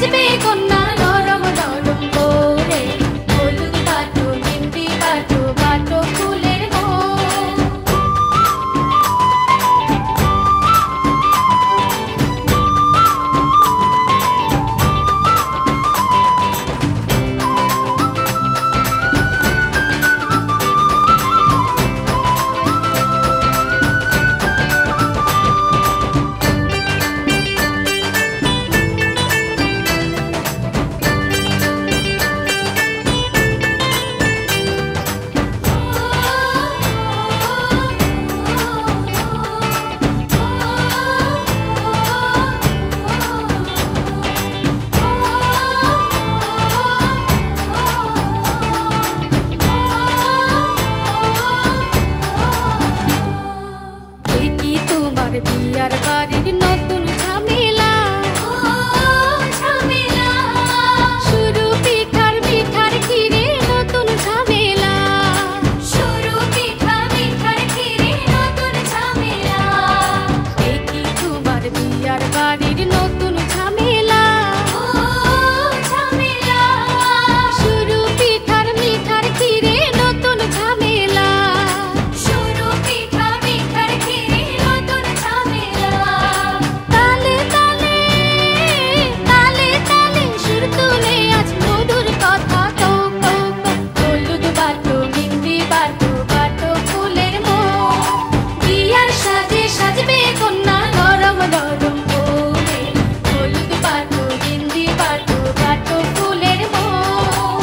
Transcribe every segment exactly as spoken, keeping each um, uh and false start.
সাজবে কন্যা নরম নরম করে হলুদ বাটো মেহেন্দি বাটো বাটো ফুলের মন বিয়ার বাড়ির নতুন ঝামেলা ঝামেলা শুরু পিঠার মিঠার ক্ষীরে নতুন ঝামেলা শুরু পিঠা মিঠার ক্ষীরে নতুন ঝামেলা এই কি তোমার বিয়ার বাড়ির নতুন ঝামেলা ঝামেলা শুরু পিঠার মিঠার ক্ষীরে নতুন ঝামেলা শুরু পিঠা মিঠার ক্ষীরে নতুন তালে তালে তালে তালে সুর তুলে আজ মধুর কথা কও কও হলুদ বাটো মেহেন্দি বাটো বাটো ফুলের মন বিয়ার সাজে সাজবে কন্যা নরম নরম করে হলুদ বাটো মেহেন্দি বাটো বাটো ফুলের মন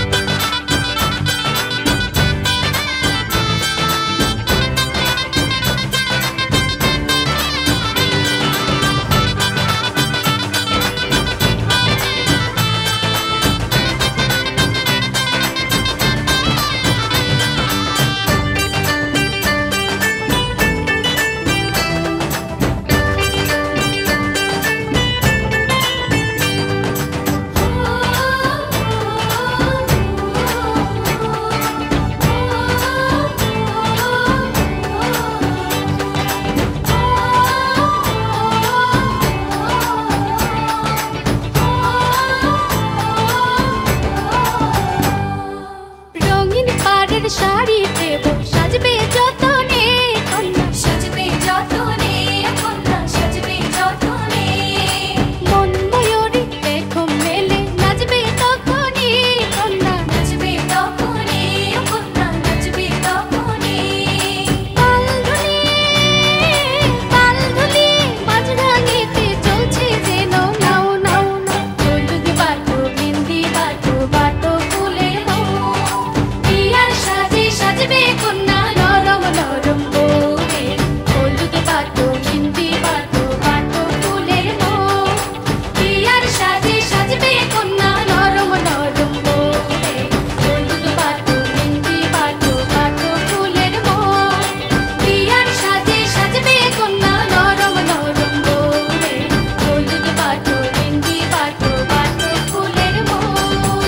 শাড়ি দেব সাজবে যতনে কন্যা সাজবে যতনে কন্যা সাজবে যতনে মন ময়ূরী দেখো মেলে নাচবে তখনই কন্যা নাচবে তখনই কন্যা নাচবে তখনই পাল ধুলিয়ে পাল ধুলিয়ে মাঝরাঙিতে চলছে যেন নাও নাও নাও হলুদ বাটো মেহেন্দি বাটো বাটো ফুলের মন বিয়ার সাজে সাজবে কন্যা নরম নরম করে হলুদ বাটো মেহেন্দি বাটো বাটো ফুলের মন বিয়ার সাজে সাজবে কন্যা নরম নরম করে হলুদ বাটো মেহেন্দি বাটো বাটো ফুলের মন বিয়ার সাজে সাজবে কন্যা নরম নরম করে হলুদ বাটো মেহেন্দি বাটো বাটো ফুলের মন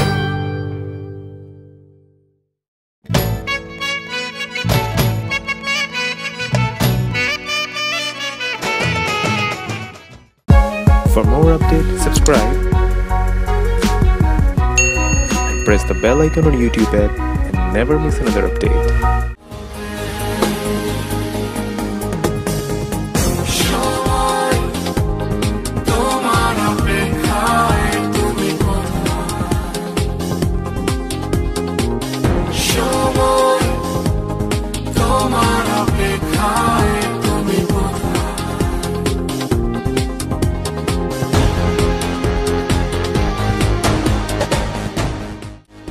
For more updates, subscribe and press the bell icon on YouTube app and never miss another update.